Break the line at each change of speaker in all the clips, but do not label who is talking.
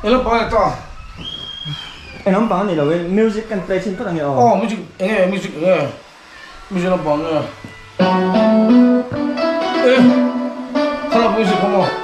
Elo pa to.
Em bảo này là cái music and play trên tất cả nhiều.
Music nghe. Music nó bằng nghe. Không là music không à?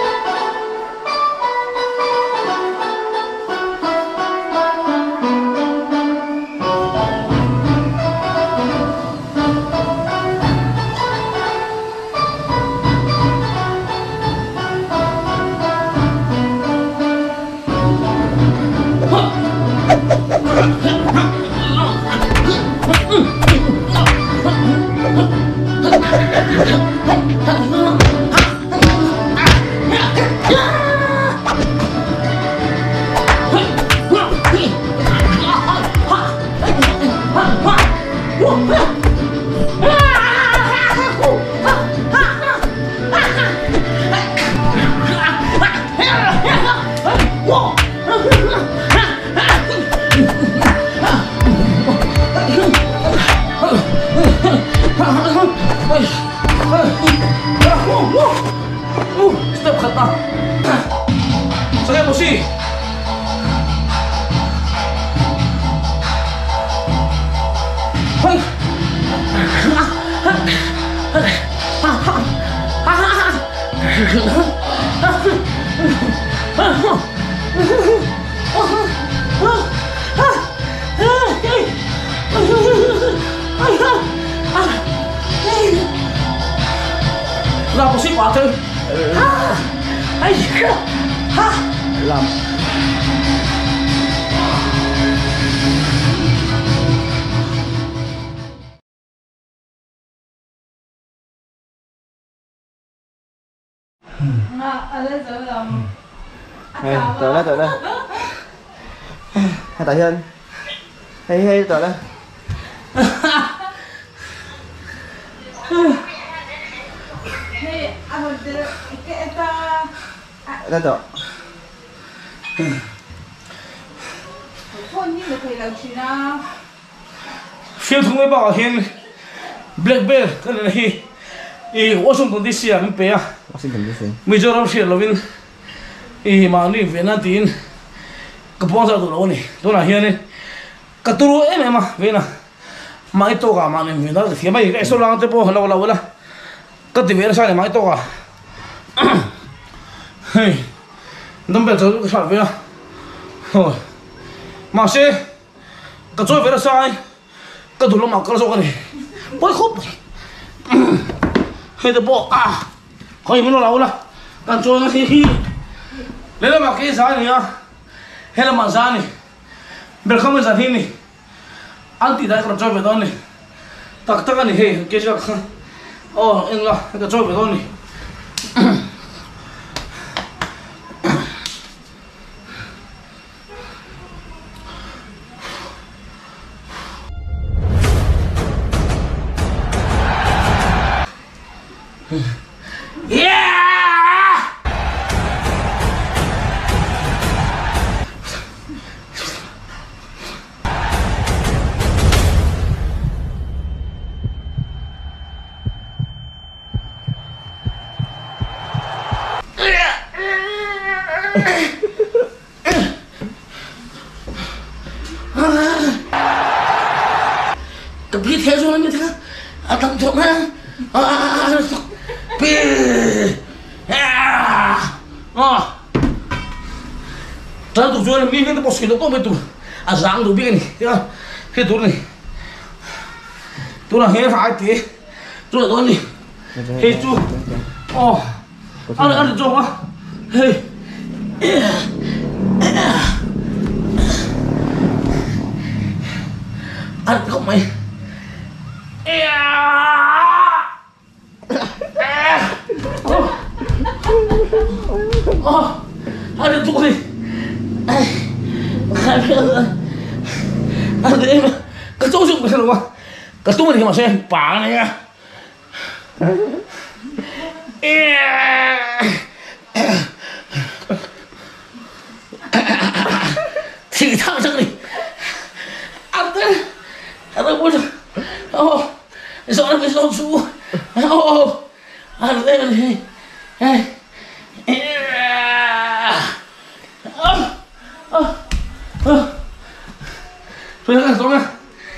Stop khata. Saya emosi. Hai. Là một ship quả thôi. Ai ha
Làm tới đây hai tại hơn hay tới đây đây rồi
phiêu thùng với bảo hiền black bear cái này Washington DC à mình bé à
Washington DC
Mizoram phiêu lovin mà đi Việt Nam tin cái bọn sao tụi nó này tôi là hiền này cái tụi em mà về nào mà ít to cả mà này Việt Nam thì mấy cái số lang tới bộ lâu lâu là cái tiền về sao này mà ít to cả hey nằm bên chỗ cái sao về nào rồi mà xe cái chỗ về là sai cái tụi nó mặc cái số cái này bôi khóc hay tới bộ coi mình nó lâu là cái chỗ nó thì lấy là mặc cái giá này nhá hay là mặc giá này bây không phải giá này anh thì đã còn cho về đó này tắc tắc này hay cái gì khác anh là cái cho về đó này cái biết thế rồi như thế thằng thằng Trans tu jual ni ni pos kita tu betul. Azang tu begini, ya. Itu ni. Tu lah he hai ti. Tu lah tu ni. He tu. Ada jom ah. Hey. Ada kau mai. Ada tu ni. Cái chỗ dụng cái sao không? Cái túi này mà xem phá này nha. Thì thằng chắc này. Ăn thế. Ăn đâu rồi. Sao nó phải rau su. Ăn thế này. Thôi các xuống nha.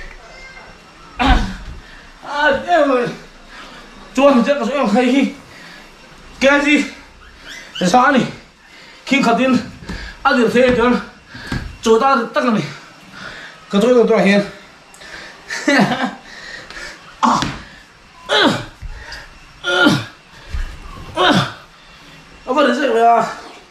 Em rồi. Chua thì chắc là xuống hay khi cái gì sao này khi khát tin ăn được thế chứ chua ta tắc này cái chỗ tôi hiện apa dah saya ya?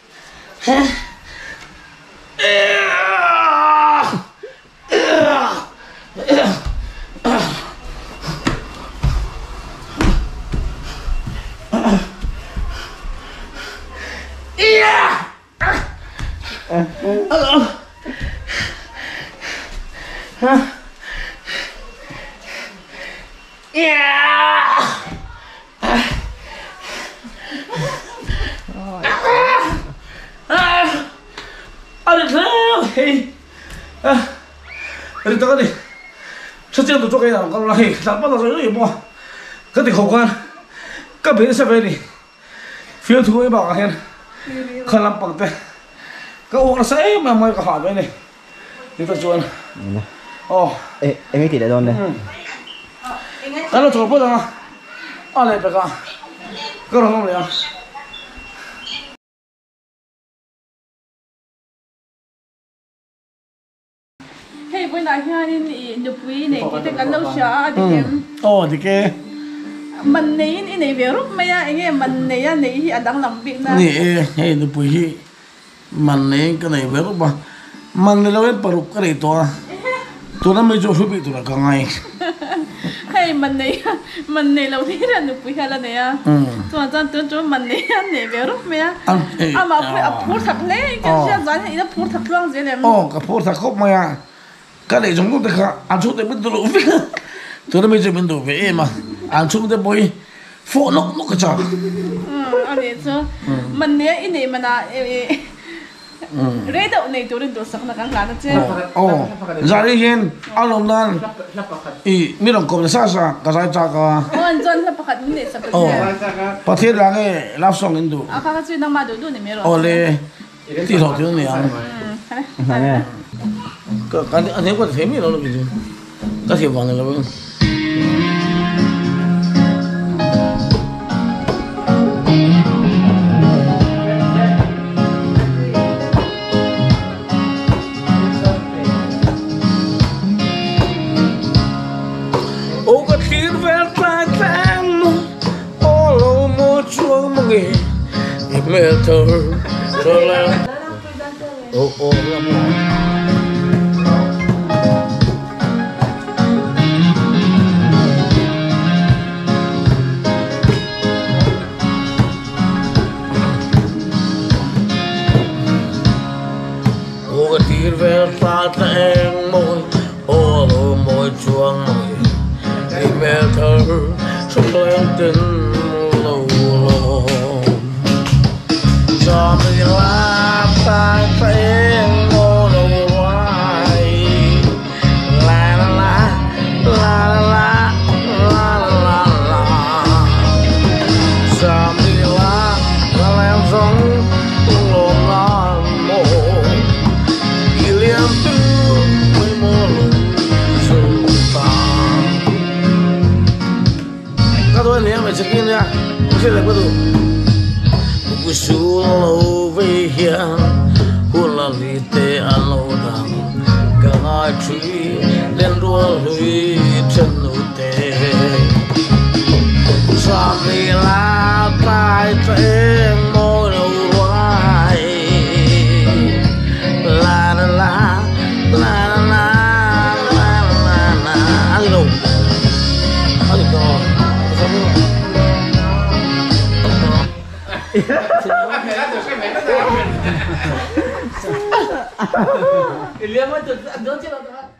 Đi tới đi, trước tiên tôi cho cái nào còn lại, đặt bắt đầu rồi gì mua, cái thì khẩu quan, các bên sẽ về đi, phiêu thu ấy bảo hen, không làm bằng tay, các ông nó sẽ mà mày có hỏi bên này, đi tới chuồn,
em ấy thì để đòn đây,
cái nó chụp bữa nào, này phải cả, cái nó không được.
Hey, when I hear in the Pui, they take a low shot.
Thì cái
Mình này về lúc mấy anh mình này đang làm việc na.
Nè, hay nó bùi mình này cái này về lúc mà mình này lâu hết bận cái này tôi nó mới cho phép bị tôi là càng ngày.
Hey, mình này lâu thế là nó bùi hay là này à? Tôi cho mình này về lúc mấy à? Mà phải phun thật lấy cái gì vậy? Nó phun thật luôn gì này?
Cái phun thật khóc mày à? Cái này giống cái khác, ăn chút để biết tôi về, tôi nó mới cho mình tôi về mà, ăn chút để bồi, phô nó cái chả.
Anh ấy chứ, mình này mà na, rễ đậu này tôi đến tôi sắc nó càng lạ chứ.
Giờ đi hen, ăn lồng nan, mi đồng cọp sa cái gì chả cả.
Anh John là bắt mình này sắc cái.
Bắt thiết là cái lạp song in đồ.
Cái chuyện nào mà đồ này mới rồi.
Lê, tí thọ tí này ăn.
này
Cái anh thấy có thể mi đâu được chứ? Cái thiệp vàng này là bao? Cái thiệp vàng tai tan, lâu một chuông mong nghề, mẹ thơ rồi là, Hãy subscribe cho kênh Ghiền Mì Gõ để không bỏ
Ele é muito doce,